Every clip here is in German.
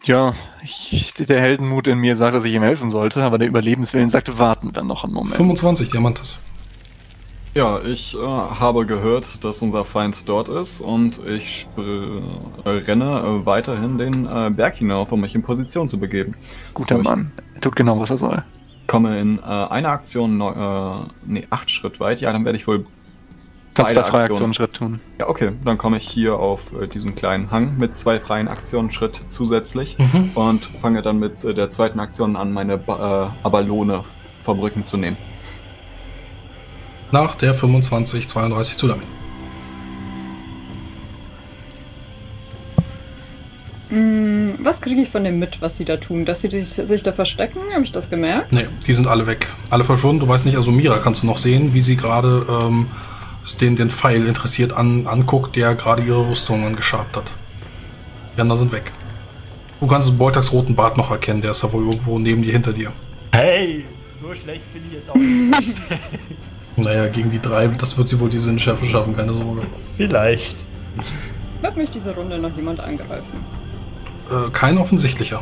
Ja, der Heldenmut in mir sagt, dass ich ihm helfen sollte, aber der Überlebenswillen sagte, warten wir noch einen Moment. 25 Diamantes. Ja, ich habe gehört, dass unser Feind dort ist und ich renne weiterhin den Berg hinauf, um mich in Position zu begeben. Guter Mann. Er tut genau, was er soll. Komme in einer Aktion 8 Schritt weit. Ja, dann werde ich wohl Kannst 2 freie Aktionen Schritt tun. Ja, okay. Dann komme ich hier auf diesen kleinen Hang mit 2 freien Aktionen Schritt zusätzlich und fange dann mit der zweiten Aktion an, meine Abalone vom Rücken zu nehmen. Nach der 25-32 Tsunami. Was kriege ich von dem mit, was die da tun? Dass sie sich da verstecken? Habe ich das gemerkt? Nee, die sind alle weg. Alle verschwunden. Du weißt nicht, also Mira kannst du noch sehen, wie sie gerade den Pfeil interessiert anguckt, der gerade ihre Rüstung angeschabt hat. Die anderen sind weg. Du kannst den Beutags roten Bart noch erkennen, der ist ja wohl irgendwo neben dir, hinter dir. Hey, so schlecht bin ich jetzt auch nicht. Naja, gegen die 3, das wird sie wohl die Sinnschärfe schaffen, keine Sorge. Vielleicht. Wird mich diese Runde noch jemand angreifen? Kein offensichtlicher.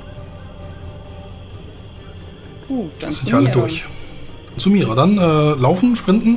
Dann das sind ja alle durch. Zu Mira, dann laufen, sprinten?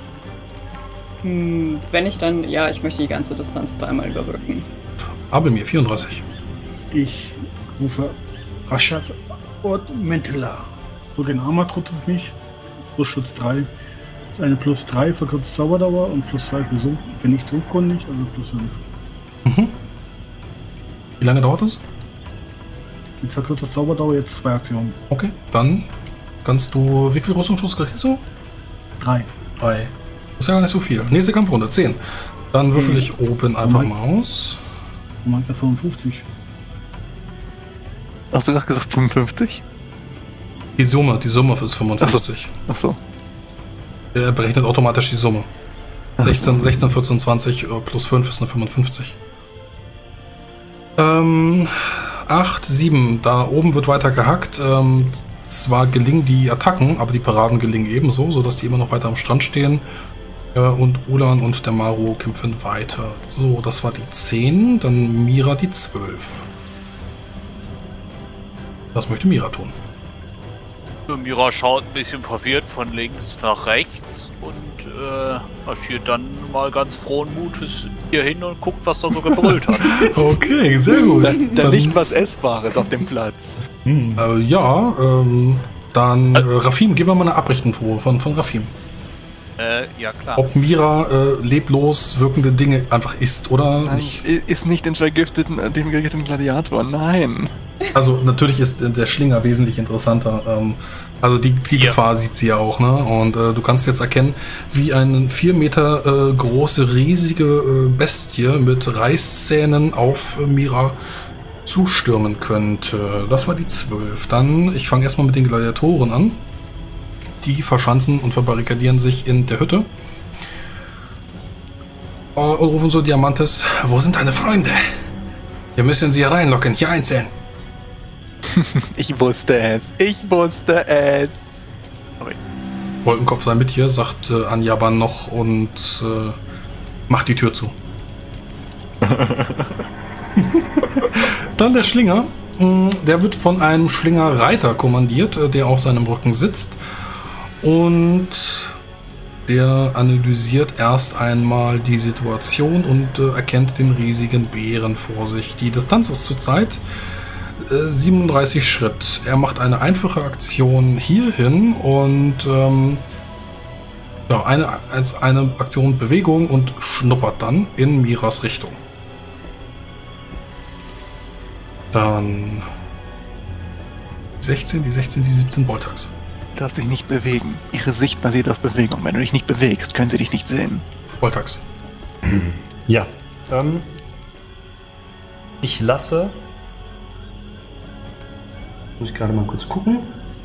Wenn ich dann, ja, ich möchte die ganze Distanz dreimal überbrücken. Aber mir 34. Ich rufe Rashad und Mentela. Folgen Armor trifft auf mich. Plus Schutz 3. Das ist eine plus 3 verkürzte Zauberdauer und plus 2 für nicht sumpfkundig, also plus 5. Wie lange dauert das? Mit verkürzter Zauberdauer jetzt 2 Aktionen. Okay, dann kannst du, wie viel Rüstungsschutz kriegst du? 3. 3. Das ist ja gar nicht so viel. Nächste Kampfrunde, 10. Dann würfel ich oben einfach mal aus. Moment, 55. Hast du gerade gesagt 55? Die Summe ist 55. Ach so. Er berechnet automatisch die Summe. 16, 14, 20 plus 5 ist eine 55. 8, 7. Da oben wird weiter gehackt. Zwar gelingen die Attacken, aber die Paraden gelingen ebenso, sodass die immer noch weiter am Strand stehen. Und Ulan und der Maru kämpfen weiter. So, das war die 10. Dann Mira die 12. Was möchte Mira tun? Mira schaut ein bisschen verwirrt von links nach rechts und marschiert dann mal ganz frohen Mutes hier hin und guckt, was da so gebrüllt hat. Okay, sehr gut. Da liegt was Essbares auf dem Platz. Dann Rafim, gib mir mal eine Abrichtenprobe von Rafim. Ja klar. Ob Mira leblos wirkende Dinge einfach isst oder Nein, nicht. Ist nicht den vergifteten Gladiator, nein. Also natürlich ist der Schlinger wesentlich interessanter. Also die Gefahr sieht sie ja auch, ne? Und du kannst jetzt erkennen, wie eine 4 Meter große, riesige Bestie mit Reißzähnen auf Mira zustürmen könnte. Das war die 12. Dann, ich fange erstmal mit den Gladiatoren an. Die verschanzen und verbarrikadieren sich in der Hütte. Und rufen so Diamantes, wo sind deine Freunde? Wir müssen sie reinlocken, hier einzeln. Ich wusste es. Wolkenkopf sei mit hier, sagt Anjaban noch und macht die Tür zu. Dann der Schlinger. Der wird von einem Schlingerreiter kommandiert, der auf seinem Rücken sitzt. Und der analysiert erst einmal die Situation und erkennt den riesigen Bären vor sich. Die Distanz ist zurzeit 37 Schritt. Er macht eine einfache Aktion hierhin und eine Aktion Bewegung und schnuppert dann in Miras Richtung. Dann die 16, die 17 Beutags. Du darfst dich nicht bewegen. Ihre Sicht basiert auf Bewegung. Wenn du dich nicht bewegst, können sie dich nicht sehen. Beutags. Ja. Ich lasse. Muss ich gerade mal kurz gucken.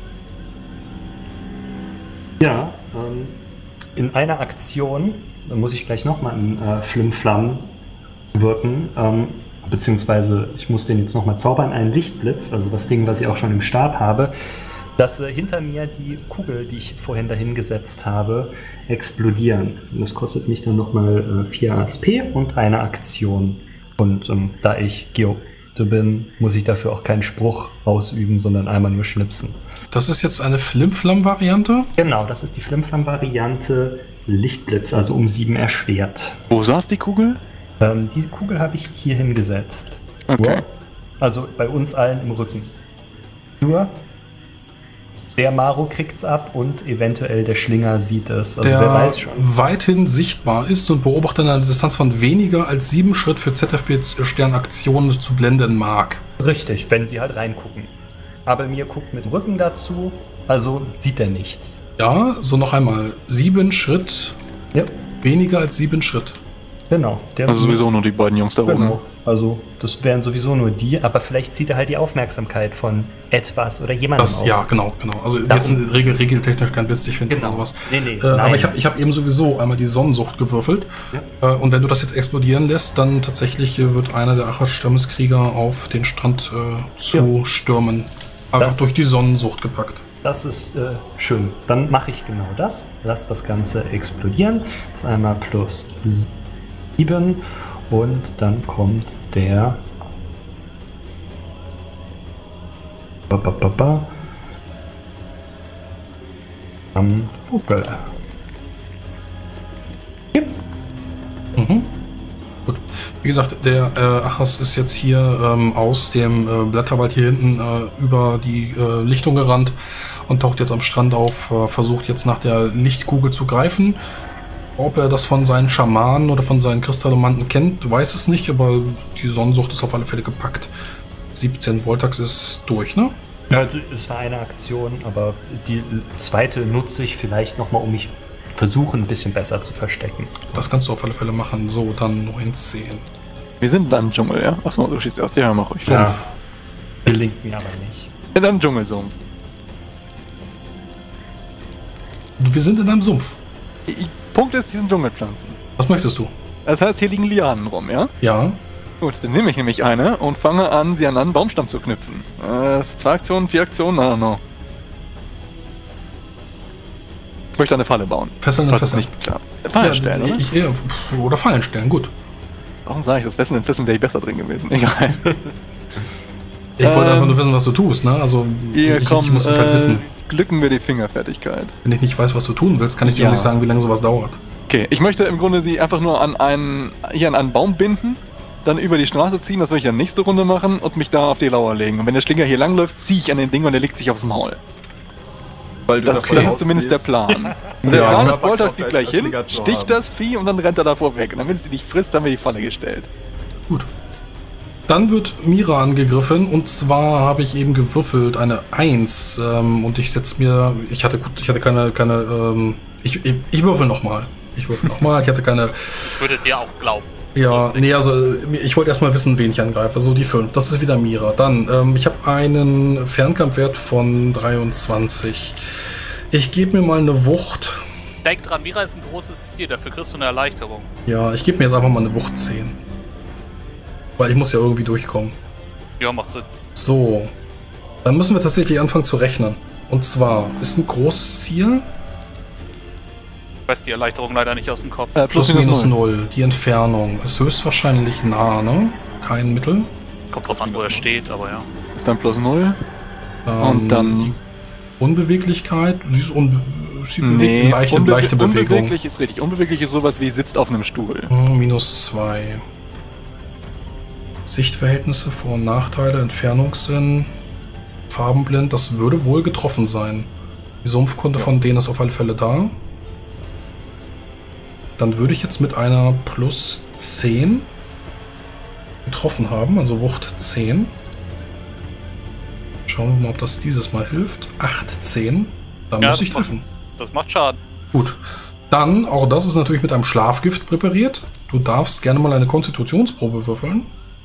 Ja, in einer Aktion muss ich gleich nochmal einen Flimflam wirken. Beziehungsweise ich muss den jetzt nochmal zaubern, einen Lichtblitz, also das Ding, was ich auch schon im Stab habe, dass hinter mir die Kugel, die ich vorhin dahin gesetzt habe, explodieren. Das kostet mich dann nochmal 4 ASP und eine Aktion. Und da ich Punkte bin, muss ich dafür auch keinen Spruch ausüben, sondern einmal nur schnipsen. Das ist jetzt eine Flimflam-Variante? Genau, das ist die Flimflam-Variante Lichtblitz, also um 7 erschwert. Wo saß die Kugel? Die Kugel habe ich hier hingesetzt. Okay. Also bei uns allen im Rücken. Nur der Maro kriegt's ab und eventuell der Schlinger sieht es. Also Der wer weiß schon. weithin sichtbar ist und beobachtet in einer Distanz von weniger als 7 Schritt für ZFB-Sternaktionen zu blenden mag. Richtig, wenn sie halt reingucken. Aber mir guckt mit dem Rücken dazu, also sieht er nichts. Ja, so noch einmal. 7 Schritt, Ja, weniger als 7 Schritt. genau. Der Also sowieso nur die beiden Jungs da oben. Genau. Also das wären sowieso nur die, aber vielleicht zieht er halt die Aufmerksamkeit von etwas oder jemandem aus. Ja, genau. Also Darum- jetzt regeltechnisch kein Witz, ich finde Genau. oder sowas. Nee, Aber nein. ich hab eben sowieso einmal die Sonnensucht gewürfelt. Und wenn du das jetzt explodieren lässt, dann tatsächlich wird einer der Achas-Stammeskrieger auf den Strand zu stürmen. Einfach Das- durch die Sonnensucht gepackt. Das ist schön. Dann mache ich genau das. Lass das Ganze explodieren. Das ist einmal plus 7 und dann kommt der am Vogel. Mhm. Gut. Wie gesagt, der Achas ist jetzt hier aus dem Blätterwald hier hinten über die Lichtung gerannt und taucht jetzt am Strand auf, versucht jetzt nach der Lichtkugel zu greifen. Ob er das von seinen Schamanen oder von seinen Kristallomanten kennt, weiß es nicht, aber die Sonnensucht ist auf alle Fälle gepackt. 17 Voltax ist durch, ne? Ja, es war eine Aktion, aber die zweite nutze ich vielleicht nochmal, um mich versuchen, ein bisschen besser zu verstecken. Das kannst du auf alle Fälle machen. So, dann 19. Wir sind dann im Dschungel, ja? Achso, du schießt erst. Ja, mach ruhig. So. Ja, gelingt mir aber nicht. In einem Dschungelsumpf. Wir sind in einem Sumpf. Punkt ist, diesen Dschungelpflanzen. Was möchtest du? Das heißt, hier liegen Lianen rum, ja? Ja. Gut, dann nehme ich nämlich eine und fange an, sie an einen Baumstamm zu knüpfen. Das ist 2 Aktionen, 4 Aktionen, I don't know. Ich möchte eine Falle bauen. Fesseln und Falls es Fesseln. nicht klappt. Fallen stellen, oder? Oder Fallen stellen, gut. Warum sage ich das? Fesseln und Fesseln wäre ich besser drin gewesen. Egal. Ich wollte einfach nur wissen, was du tust, ne? Also, ich muss es halt wissen. Glücken wir die Fingerfertigkeit. Wenn ich nicht weiß, was du tun willst, kann ich dir Ja. auch nicht sagen, wie lange sowas dauert. Okay, ich möchte im Grunde sie einfach nur an einen Baum binden, dann über die Straße ziehen, das will ich dann nächste Runde machen und mich da auf die Lauer legen. Und wenn der Schlinger hier langläuft, ziehe ich an den Ding und der legt sich aufs Maul. Weil du Das, davon das ist zumindest der ausgehst, Plan. Der Ja, Plan aber ist, Bolters Bock geht auf gleich hin, Schlinger zu sticht haben. das Vieh und dann rennt er davor weg. Und dann, wenn sie dich frisst, haben wir die Falle gestellt. Gut. Dann wird Mira angegriffen und zwar habe ich eben gewürfelt eine 1 und ich setze mir, ich hatte keine ich würfel nochmal. Ich hatte keine, Ich würde dir auch glauben. ja, nee, also ich wollte erstmal wissen, wen ich angreife. So, die 5, das ist wieder Mira. Dann, ich habe einen Fernkampfwert von 23. Ich gebe mir mal eine Wucht. Denk dran, Mira ist ein großes Ziel, dafür kriegst du eine Erleichterung. Ja, ich gebe mir jetzt einfach mal eine Wucht 10. Weil ich muss ja irgendwie durchkommen. Ja, macht Sinn. So, dann müssen wir tatsächlich anfangen zu rechnen. Und zwar ist ein großes Ziel Ich weiß die Erleichterung leider nicht aus dem Kopf. plus minus 0. Die Entfernung ist höchstwahrscheinlich nah, ne? Kein Mittel. Kommt drauf an, wo er steht, aber ja. Ist dann plus 0. Und dann- Die Unbeweglichkeit, sie bewegt leichte Bewegung. unbeweglich ist richtig. Unbeweglich ist sowas wie sitzt auf einem Stuhl. Minus 2. Sichtverhältnisse, Vor- und Nachteile, Entfernungssinn, farbenblind, das würde wohl getroffen sein. Die Sumpfkunde von denen ist auf alle Fälle da. Dann würde ich jetzt mit einer plus 10 getroffen haben, also Wucht 10. Schauen wir mal, ob das dieses Mal hilft. 8, 10. Dann Ja, muss das ich macht- treffen. Das macht Schaden. Gut. Dann, auch das ist natürlich mit einem Schlafgift präpariert. Du darfst gerne mal eine Konstitutionsprobe würfeln.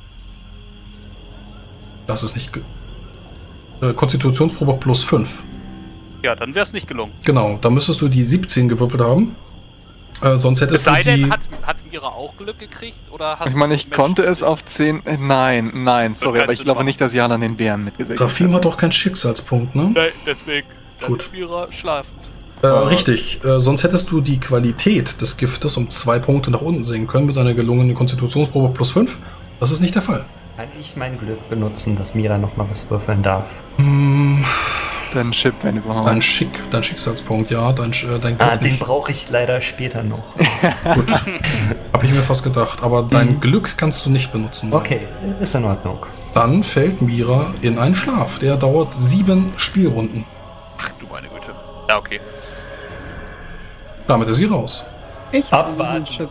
Das ist nicht... Konstitutionsprobe plus 5. Ja, dann wäre es nicht gelungen. Genau, da müsstest du die 17 gewürfelt haben. Sonst Es hättest sei du die... denn, hat Mira auch Glück gekriegt? Oder hast Ich meine, ich du konnte es Menschen- auf 10. Nein, sorry, keinen aber ich Sinn glaube machen. nicht, dass Jana den Bären mitgesegnet Rafim hat auch keinen Schicksalspunkt, ne? Nein, deswegen. Dann Gut. ist Mira schlafend. Richtig. Sonst hättest du die Qualität des Giftes um 2 Punkte nach unten sehen können mit einer gelungenen Konstitutionsprobe plus 5. Das ist nicht der Fall. Kann ich mein Glück benutzen, dass Mira nochmal was würfeln darf? Dein Chip, wenn überhaupt. Dein Schicksalspunkt, ja, dein Glück Den nicht. brauche ich leider später noch. Gut, habe ich mir fast gedacht, aber dein Glück kannst du nicht benutzen. Okay, ist in Ordnung. Dann fällt Mira in einen Schlaf. Der dauert 7 Spielrunden. Ach du meine Güte. Ja, okay. Damit ist sie raus. Ich habe einen Abwarten. Chip.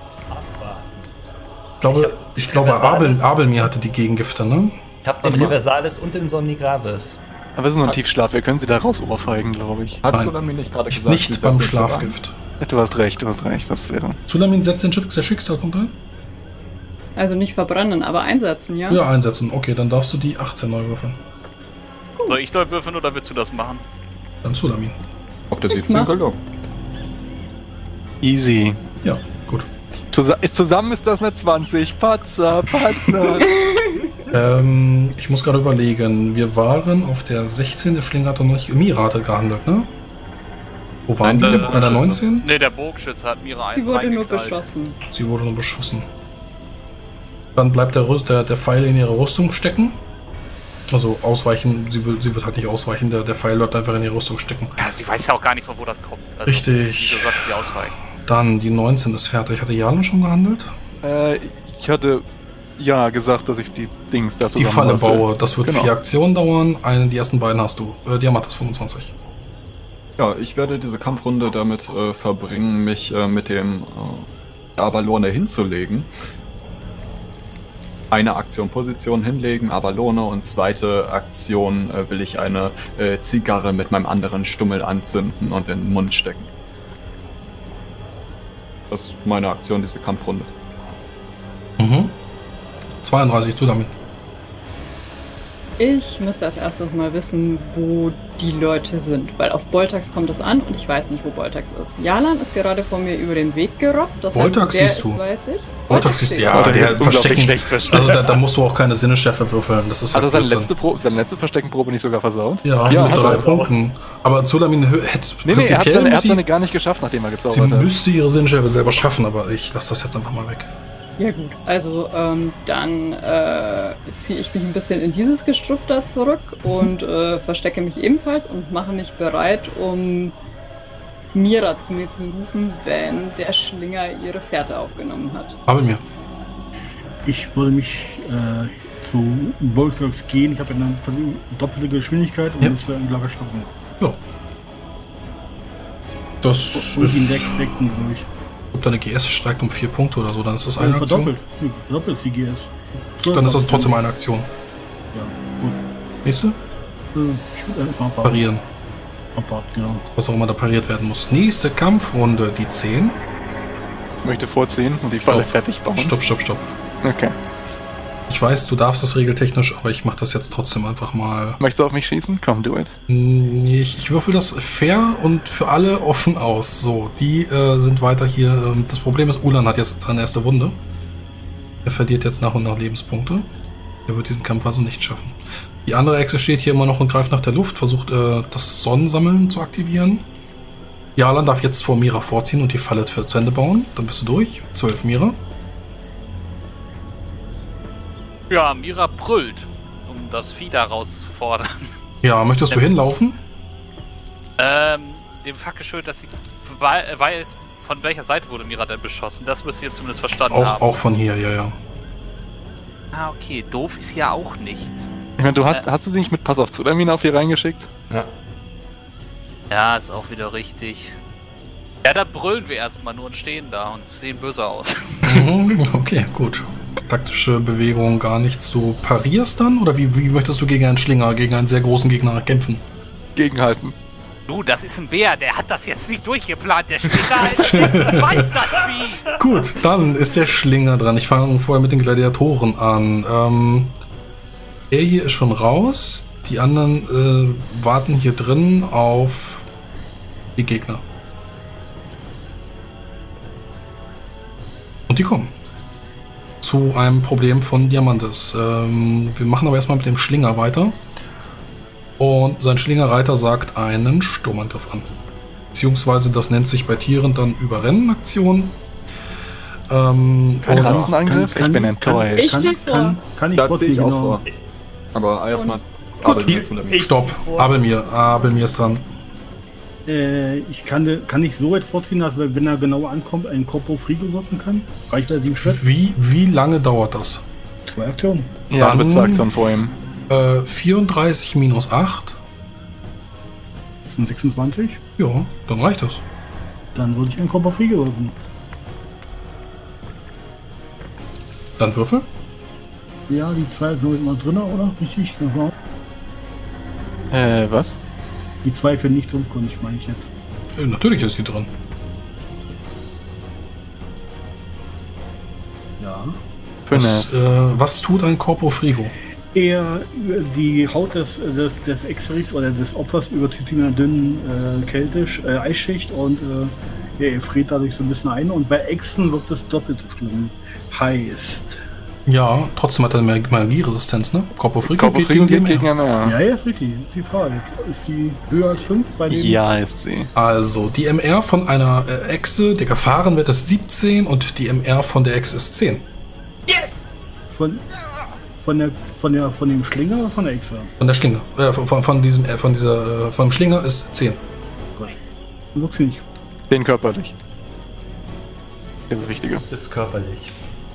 Ich glaube Abelmir hatte die Gegengifte, ne? Ich habe den Reversalis und den Somnigravis. Aber es ist nur ein Tiefschlaf, wir können sie da raus ohrfeigen, glaube ich. Hat Nein. Sulamin nicht gerade gesagt? Nicht sie beim setzt den Chip an? Schlafgift. Du hast recht, das wäre. Sulamin setzt den Chip, der Schicksalspunkt ein? Also nicht verbrennen, aber einsetzen, ja? Ja, einsetzen. Okay, dann darfst du die 18 neu würfeln. Soll ich neu würfeln oder willst du das machen? Dann Sulamin. Auf der Ich 17 mach. gelungen. Easy. Ja, gut. Zusammen ist das eine 20. Patzer. Ich muss gerade überlegen. Wir waren auf der 16, der Schlinger hat doch noch nicht. Mira hatte gehandelt, ne? Wo waren die? Bei der 19? Ne, der Bogenschütze hat Mira Sie wurde nur reingeknallt. beschossen. Sie wurde nur beschossen. Dann bleibt der Pfeil in ihre Rüstung stecken. Also ausweichen, sie wird halt nicht ausweichen, der Pfeil bleibt einfach in ihre Rüstung stecken. Ja, sie weiß ja auch gar nicht, von wo das kommt. Also, Richtig. Wieso sollte sie ausweichen? Dann die 19 ist fertig. Hatte Jan schon gehandelt? Ich hatte ja gesagt, dass ich die Dings da Die zusammen Falle baue. Das wird Genau. 4 Aktionen dauern. Die ersten beiden hast du. Diamant ist 25. Ja, ich werde diese Kampfrunde damit verbringen, mich mit dem Abalone hinzulegen. Eine Aktion Position hinlegen, Abalone, und zweite Aktion will ich eine Zigarre mit meinem anderen Stummel anzünden und in den Mund stecken. Das ist meine Aktion, diese Kampfrunde. 32 zu damit. Ich müsste als erstes mal wissen, wo die Leute sind, weil auf Boltax kommt es an und ich weiß nicht, wo Boltax ist. Jalan ist gerade vor mir über den Weg gerobbt, das Boltax heißt, wer siehst du. ist, weiß ich. Boltax ist, ja, Boltax der ist unglaublich Verstecken. schlecht versteckt. Also da musst du auch keine Sinnesschärfe würfeln. Das ist Hat er halt seine Blödsinn. seine letzte Versteckenprobe nicht sogar versaut? Ja, Ja, mit hat 3 er. Punkten. Aber Zulamin hätte Nee, er hat prinzipiell seine, seine gar nicht geschafft, nachdem er sie gezaubert hat. müsste ihre Sinnesschärfe selber schaffen, aber ich lasse das jetzt einfach mal weg. Ja gut, also dann ziehe ich mich ein bisschen in dieses Gestrüpp da zurück und verstecke mich ebenfalls und mache mich bereit, um Mira zu mir zu rufen, wenn der Schlinger ihre Fährte aufgenommen hat. Aber mir. Ich würde mich zu Boltax gehen. Ich habe eine doppelte Geschwindigkeit und Ja. müsste ein Lager schaffen. Ja. Das Und ihn ist. wegdecken durch. Ob deine GS steigt um 4 Punkte oder so, dann ist das eine Aktion. Verdoppelt. Ja, verdoppelt ist die GS. Dann ist das trotzdem eine Aktion. Ja, gut. Nächste? Ich würde einfach mal Parieren. abwarten, genau. Was auch immer da pariert werden muss. Nächste Kampfrunde, die 10. Ich möchte vorziehen und die Falle Stopp. fertig bauen. Stopp. Okay. Ich weiß, du darfst das regeltechnisch, aber ich mache das jetzt trotzdem einfach mal. Möchtest du auf mich schießen? Komm, do it. Nee, ich würfel das fair und für alle offen aus. So, die sind weiter hier. Das Problem ist, Ulan hat jetzt seine erste Wunde. Er verliert jetzt nach und nach Lebenspunkte. Er wird diesen Kampf also nicht schaffen. Die andere Echse steht hier immer noch und greift nach der Luft, versucht das Sonnensammeln zu aktivieren. Jalan darf jetzt vor Mira vorziehen und die Falle zu Ende bauen. Dann bist du durch. 12 Mira. Ja, Mira brüllt, um das Vieh da rauszufordern. Ja, möchtest du hinlaufen? Dem Fackelschild, dass sie weiß, von welcher Seite wurde Mira denn beschossen? Das müsst ihr zumindest verstanden haben. Auch von hier, ja. Ah, okay. Doof ist ja auch nicht. Ich meine, hast du sie nicht mit Pass auf Zulamin auf hier reingeschickt? Ja. Ja, ist auch wieder richtig. Ja, da brüllen wir erstmal nur und stehen da und sehen böse aus. Okay, gut. Taktische Bewegung gar nichts. Du parierst dann? Oder wie möchtest du gegen einen Schlinger, gegen einen sehr großen Gegner kämpfen? Gegenhalten. Du, das ist ein Bär, der hat das jetzt nicht durchgeplant. Der steht da als weiß das wie. Gut, dann ist der Schlinger dran. Ich fange vorher mit den Gladiatoren an. Er hier ist schon raus. Die anderen warten hier drin auf die Gegner. Und die kommen. Zu einem Problem von Diamantes. Wir machen aber erstmal mit dem Schlinger weiter. Und sein Schlingerreiter sagt einen Sturmangriff an. Beziehungsweise das nennt sich bei Tieren dann Überrennen-Aktion. Und Ranzenangriff? Ich bin enttäuscht. Ich zieh vor. Kann ich Da ziehe ich auch genau. vor. Aber erstmal. Stopp. Abelmir ist dran. Kann ich so weit vorziehen, dass wenn er genau ankommt, ein Corpo Frigo wirken kann? Reicht er 7 Schritt? Wie lange dauert das? 2 Aktionen. Ja, Dann- bis zur Aktion vor ihm. 34 minus 8. Das sind 26. Ja, dann reicht das. Dann würde ich ein Corpo Frigo wirken. Dann würfel. Ja, die 2 sind immer drin, oder? Richtig? Genau. Was? Die 2 für nicht sumpfkundig, meine ich jetzt. Natürlich ist die drin. Ja. Was tut ein Corpo Frigo? Die Haut des Exerix oder des Opfers überzieht ihn in einer dünnen Eisschicht und er friert dadurch so ein bisschen ein. Und bei Echsen wird es doppelt so schlimm. Heißt. Ja, trotzdem hat er mehr Magieresistenz, ne? Corpo Frigo Corpo Frigo geht gegen MR. MR. Ja, ist richtig. Das ist die Frage. Jetzt ist sie höher als 5 bei dem? Ja, ist sie. Also, die MR von einer Echse, der Gefahrenwert ist 17 und die MR von der Echse ist 10. Von dem Schlinger oder von der Echse? Von der Schlinge. Vom Schlinger ist 10. Wirklich nicht. Den körperlich. Das ist das Wichtige. Ist körperlich.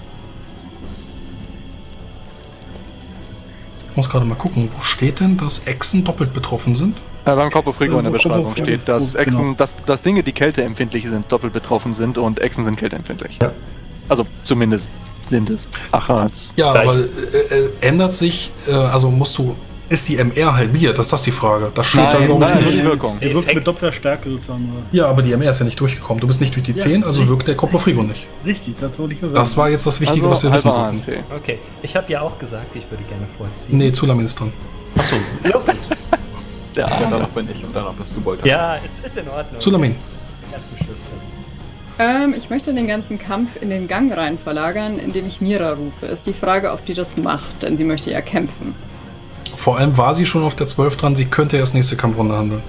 Ich muss gerade mal gucken, wo steht denn, dass Echsen doppelt betroffen sind? Beim Corpo Frigo in der Corpo Beschreibung Frigo, steht, dass genau. Echsen, dass Dinge, die kälteempfindlich sind, doppelt betroffen sind und Echsen sind kälteempfindlich. Ja. Also zumindest sind es. Achards. Ja, Gleich. aber ändert sich, ist die MR halbiert? Das ist das die Frage. Das steht da, glaube ich, nein, nur die nicht. Wirkung. Er wirkt Effekt. mit doppelter Stärke sozusagen. Oder? Ja, aber die MR ist ja nicht durchgekommen. Du bist nicht durch die Ja, 10, also richtig. wirkt der Corpo Frigo nicht. Richtig, das wollte ich nur sagen. Das war jetzt das Wichtige, was wir wissen halber wollten. ASP. Okay, ich habe ja auch gesagt, ich würde gerne vorziehen. Nee, Zulamin ist dran. Achso, ja gut. Ja, Ja, danach bin ich und danach bist du Bolter. Ja, ist in Ordnung. Zulamin. Ganz zum Schluss dann. Ich möchte den ganzen Kampf in den Gang rein verlagern, indem ich Mira rufe. Ist die Frage, ob die das macht, denn sie möchte ja kämpfen. Vor allem war sie schon auf der 12 dran, sie könnte erst nächste Kampfrunde handeln.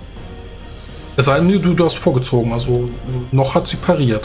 Es sei denn, du hast vorgezogen, also noch hat sie pariert.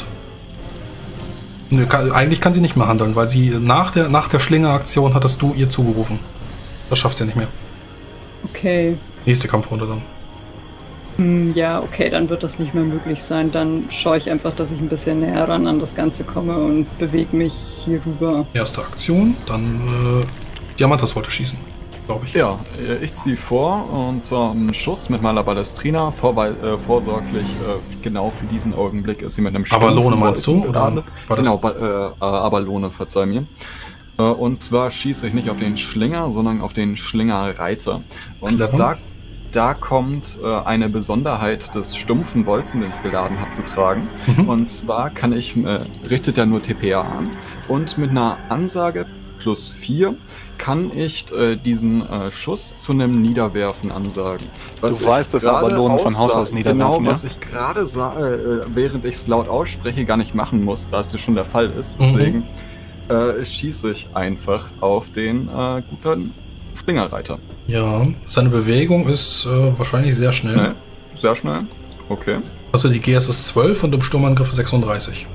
Nö, eigentlich kann sie nicht mehr handeln, weil sie nach der Schlingeraktion hattest du ihr zugerufen. Das schafft sie nicht mehr. Okay. Nächste Kampfrunde dann. Ja, okay, dann wird das nicht mehr möglich sein. Dann schaue ich einfach, dass ich ein bisschen näher ran an das Ganze komme und bewege mich hier rüber. Erste Aktion, dann Diamantas wollte schießen, glaube ich. Ja, ich ziehe vor und zwar einen Schuss mit meiner Ballestrina. Vorsorglich, genau für diesen Augenblick ist sie mit einem Abalone meinst du? Oder? War das? Genau, Abalone, verzeih mir. Und zwar schieße ich nicht auf den Schlinger, sondern auf den Schlingerreiter. Und Clever. da kommt eine Besonderheit des stumpfen Bolzen, den ich geladen habe, zu tragen. Und zwar richtet er nur TPA an. Und mit einer Ansage +4 kann ich diesen Schuss zu einem Niederwerfen ansagen. Du weißt, dass Abalonen von Haus aus niederwerfen, Genau, ja? was ich gerade während ich es laut ausspreche, gar nicht machen muss, da es ja schon der Fall ist. Deswegen schieße ich einfach auf den guten Schlingerreiter. Ja, seine Bewegung ist wahrscheinlich sehr schnell. Schnell? Sehr schnell. Okay. Also die GS ist 12 und im Sturmangriff 36.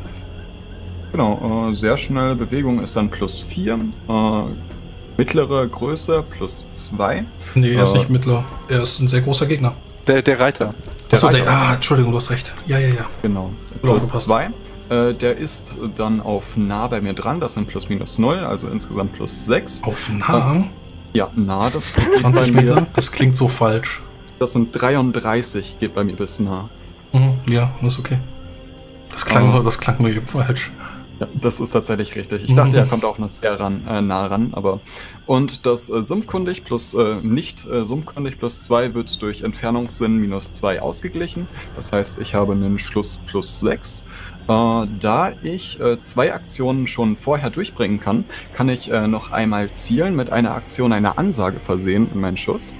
Genau, sehr schnell. Bewegung ist dann +4. Mittlere Größe +2. Nee, er ist nicht mittler. Er ist ein sehr großer Gegner. Der Reiter. Achso, Reiter. Entschuldigung, du hast recht. Ja. Genau. Gut aufgepasst. +2. Der ist dann auf nah bei mir dran. Das sind ±0, also insgesamt +6. Auf nah? Ja, nah, das 20 Meter? Das klingt so falsch. Das sind 33, geht bei mir bis nah. Ja, das ist okay. Das klang nur eben falsch. Ja, das ist tatsächlich richtig. Ich dachte, er kommt auch noch sehr nah ran, aber. Und das Sumpfkundig plus nicht Sumpfkundig +2 wird durch Entfernungssinn -2 ausgeglichen. Das heißt, ich habe einen Schluss +6. Da ich 2 Aktionen schon vorher durchbringen kann, kann ich noch einmal zielen, mit einer Aktion eine Ansage versehen in meinen Schuss.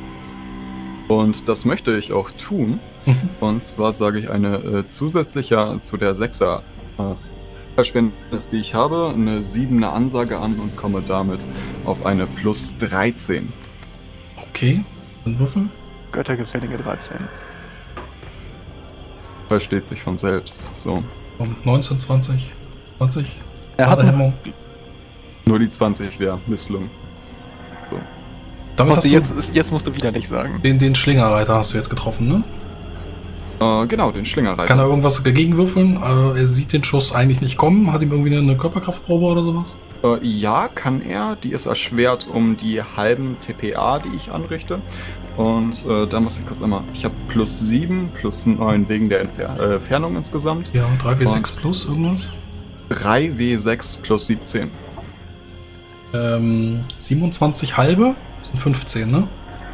Und das möchte ich auch tun. Und zwar sage ich eine zusätzliche zu der 6er Verschwendnis, die ich habe, eine 7er Ansage an und komme damit auf eine +13. Okay, dann Würfel. Göttergefällige 13. Versteht sich von selbst. So. Und 19, 20. 20? Er hat Hemmung. Nur die 20 wäre Misslung. So. Damit hast du jetzt musst du wieder nicht sagen. den Schlingerreiter hast du jetzt getroffen, ne? Genau, den Schlingerreiter. Kann er irgendwas dagegen würfeln? Er sieht den Schuss eigentlich nicht kommen. Hat ihm irgendwie eine Körperkraftprobe oder sowas? Ja, kann er. Die ist erschwert um die halben TPA, die ich anrichte. Und da muss ich kurz einmal... Ich habe plus 7, plus 9 wegen der Entfernung insgesamt. Ja, 3W6 plus irgendwas? 3W6 plus 17. 27 halbe? Sind 15, ne?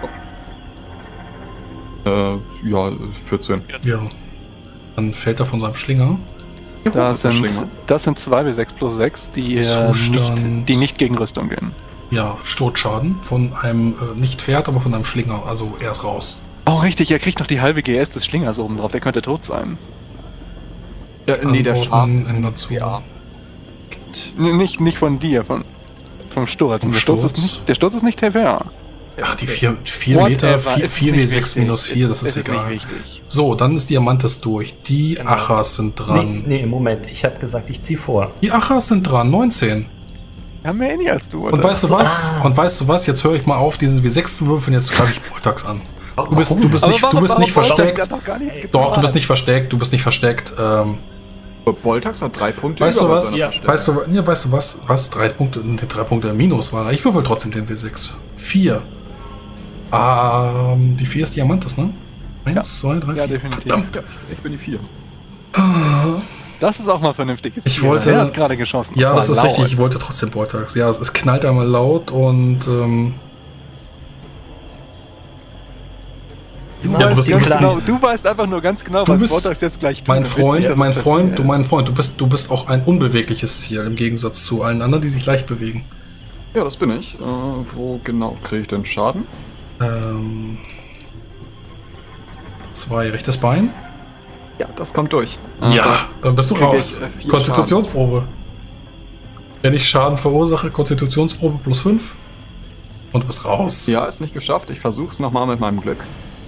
Ja, 14. Ja. Dann fällt er von seinem Schlinger. Das sind 2W6 plus 6, die nicht gegen Rüstung gehen. Ja, Sturzschaden von einem, nicht Pferd, aber von einem Schlinger. Also er ist raus. Oh, richtig, er kriegt noch die halbe GS des Schlingers oben drauf. Der könnte tot sein. Ja, nee, der Schaden ändert zu. Ja. Nicht von dir, vom Sturz. Vom Sturz. Der Sturz ist nicht TPA. Ach, die 4 Meter, 4W6 minus 4, das ist egal. Nicht wichtig. So, dann ist Diamantes durch. Die Genau. Achas sind dran. Nee, Moment. Ich habe gesagt, ich ziehe vor. Die Achas sind dran, 19. Wir haben mehr Inni als du, oder? Und weißt du was? Und weißt du was? Jetzt höre ich mal auf, diesen W6 zu würfeln, jetzt greife ich Boltax an. Du bist nicht versteckt. Doch, du bist nicht versteckt, Boltax hat 3 Punkte. Weißt du was? Ja. Weißt du was? Was? 3 Punkte, die 3 Punkte Minus waren. Ich würfel trotzdem den W6. 4. Die 4 ist Diamantes, ne? 1, 2, 3, 4. definitiv. Verdammt. Ich bin die 4. Das ist auch mal vernünftiges Ich Ziel. wollte- Er hat gerade geschossen. Ja, Und das zwar ist laut. richtig. Ich wollte trotzdem Boltax. Ja, es knallt einmal laut und Du, Ja, weißt du ganz bist- genau, du weißt einfach nur ganz genau, Du was bist- Vortags jetzt gleich tut. mein Du willst nicht, Freund, dass mein das Freund, passiert. du bist auch ein unbewegliches Ziel im Gegensatz zu allen anderen, die sich leicht bewegen. Ja, das bin ich. Wo genau kriege ich denn Schaden? 2 rechtes Bein. Ja, das kommt durch. Dann bist du krieg raus. ich, 4 Konstitutionsprobe. Wenn ich Schaden verursache, Konstitutionsprobe plus 5. Und du bist raus. Ja, ist nicht geschafft. Ich versuch's nochmal mit meinem Glück.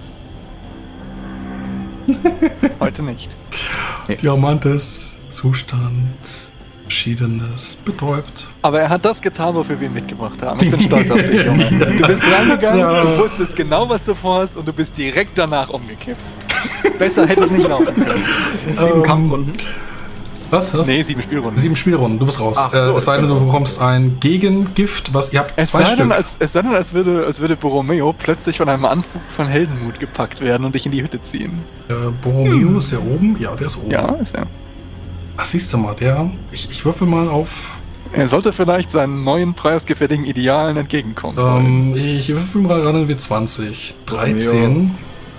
Heute nicht. Diamantes, Zustand, Verschiedenes, betäubt. Aber er hat das getan, wofür wir ihn mitgebracht haben. Ich bin stolz auf dich, Junge. Du bist reingegangen, Ja. du wusstest genau, was du vorhast und du bist direkt danach umgekippt. Besser hätte es nicht laufen können. 7 Kampfrunden. Was? Nee, 7 Spielrunden. 7 Spielrunden, du bist raus. Ach so, es sei denn, ich du bin bekommst ein Gegengift, was ihr habt Es 2 sei, denn, Stück. als würde Borromeo plötzlich von einem Anflug von Heldenmut gepackt werden und dich in die Hütte ziehen. Borromeo ist der oben? Ja, der ist oben. Ja, ist er. Ach, siehst du mal, ich würfel mal auf. Er sollte vielleicht seinen neuen preisgefälligen Idealen entgegenkommen. Ich würfel mal ran in W20. 13.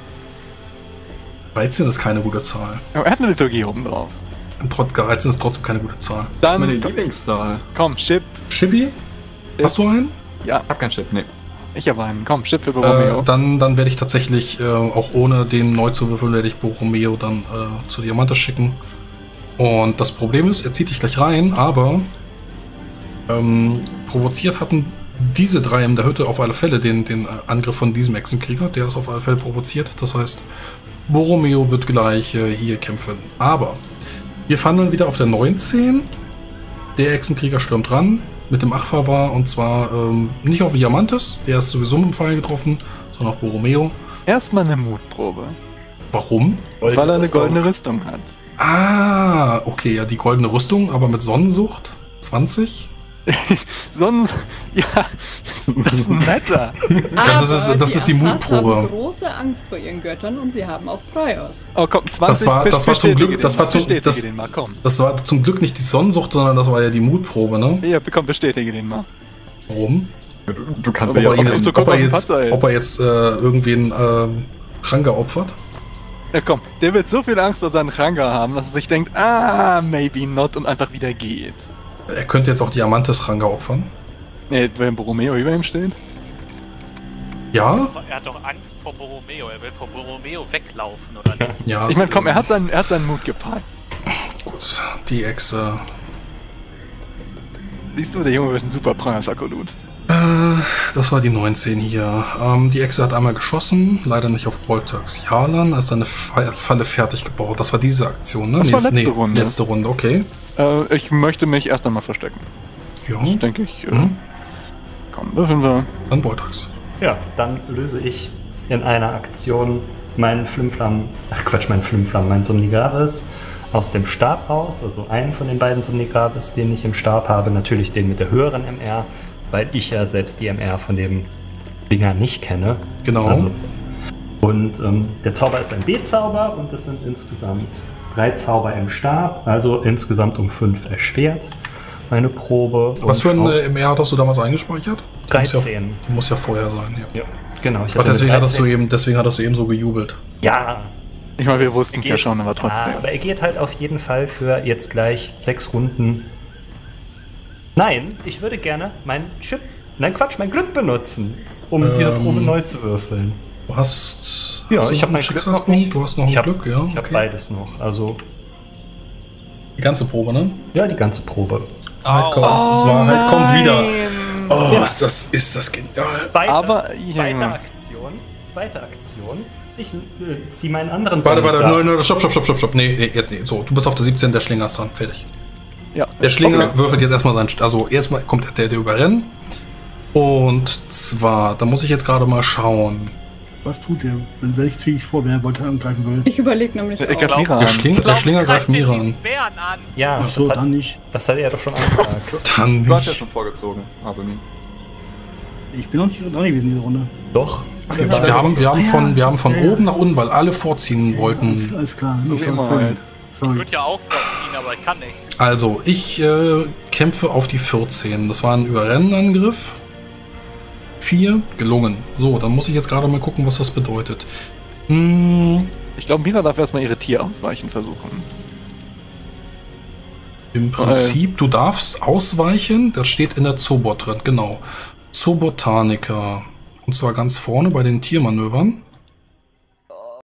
13 ist keine gute Zahl. Aber er hat eine Liturgie oben drauf. 13 ist trotzdem keine gute Zahl. Das ist meine Dann, Lieblingszahl. komm, Chip. Chibi? Hast du einen? Ja, Ich hab kein Chip, nee. ich habe einen. Komm, Chip für Borromeo. Dann werde ich tatsächlich, auch ohne den neu zu würfeln, werde ich Borromeo dann zu Diamantes schicken. Und das Problem ist, er zieht dich gleich rein, aber provoziert hatten diese 3 in der Hütte auf alle Fälle den Angriff von diesem Echsenkrieger. Der ist auf alle Fälle provoziert. Das heißt, Borromeo wird gleich hier kämpfen. Aber wir fangen wieder auf der 19. Der Echsenkrieger stürmt ran mit dem Achfavar und zwar nicht auf Diamantes, der ist sowieso mit dem Pfeil getroffen, sondern auf Borromeo. Erstmal eine Mutprobe. Warum? Weil er eine goldene Rüstung hat. Ah, okay, ja, die goldene Rüstung, aber mit Sonnensucht 20. Sonst, ja, das ist netter. Das ist die Mutprobe. haben große Angst vor ihren Göttern und sie haben auch Prios. Oh komm, 20 Das war zum Glück, bestätige den mal, komm. das war zum Glück nicht die Sonnensucht, sondern das war ja die Mutprobe, ne? Ja, komm, bestätige den mal. Warum? Du kannst Ob ja er jetzt jetzt, du guckst, was ein Patzer ist. ob er jetzt irgendwen Kranker opfert? Ja komm, der wird so viel Angst vor seinen Ranga haben, dass er sich denkt, maybe not und einfach wieder geht. Er könnte jetzt auch Diamantes Ranga opfern. Nee, wenn Borromeo über ihm steht. Ja? Er hat doch Angst vor Borromeo. Er will vor Borromeo weglaufen, oder nicht? Ja. Ich meine, komm, er hat seinen Mut gepasst. Gut, die Echse. Siehst du, der Junge wird ein super Preis, Akkulut. Das war die 19 hier. Die Echse hat einmal geschossen, leider nicht auf Boltax Jalan, ist seine Falle fertig gebaut. Das war diese Aktion, ne? Das war letzte Runde. Letzte Runde, okay. Ich möchte mich erst einmal verstecken. Ja. Das denke ich. Komm, würfeln wir. Dann Boltax. Ja, dann löse ich in einer Aktion meinen Flimflam, meinen Somnigravis aus dem Stab aus, also einen von den beiden Somnigravis, den ich im Stab habe, natürlich den mit der höheren MR, weil ich ja selbst die MR von dem Dinger nicht kenne. Genau. Also, und der Zauber ist ein B-Zauber und es sind insgesamt 3 Zauber im Stab, also insgesamt um 5 erschwert. Eine Probe. Was für eine MR hast du damals eingespeichert? 13. Die muss ja vorher sein, ja. Ja, genau. Ach, deswegen hattest du eben so gejubelt. Ja. Ich meine, wir wussten es ja schon, aber trotzdem. Ja, aber er geht halt auf jeden Fall für jetzt gleich 6 Runden. Nein, ich würde gerne mein Glück benutzen, um diese Probe neu zu würfeln. Du hast... Ja, ich habe mein Glück noch nicht. Du hast noch ein Glück, ja. Ich habe beides noch, also... Die ganze Probe, ne? Ja, die ganze Probe. Wahrheit kommt wieder. Oh, ja. ist das genial. Zweite Aktion. Ich ziehe meinen anderen... Warte, stopp. Nee, so, du bist auf der 17, der Schlinger ist dran, fertig. Ja. Der Schlinger würfelt jetzt erstmal erstmal kommt der Überrennen. Und zwar, da muss ich jetzt gerade mal schauen. Was tut der? Wenn ziehe ich vor, wer wollte angreifen will? Ich überlege nämlich auch. Der Schlinger greift Mira an. Ja, ach so, dann nicht. Das hat er doch schon angesagt. Dann du hast ja schon vorgezogen, Armin. Ich bin noch nicht gewesen in dieser Runde. Doch. Wir haben von oben nach unten, weil alle vorziehen wollten. Alles klar. So wie immer halt. Ich würde ja auch vorziehen, aber ich kann nicht. Also, ich kämpfe auf die 14. Das war ein Überrennenangriff. 4 gelungen. So, dann muss ich jetzt gerade mal gucken, was das bedeutet. Ich glaube, Mira darf erstmal ihre Tierausweichen versuchen. Im Prinzip, du darfst ausweichen. Das steht in der Zobot drin, genau. Zobotaniker. Und zwar ganz vorne bei den Tiermanövern.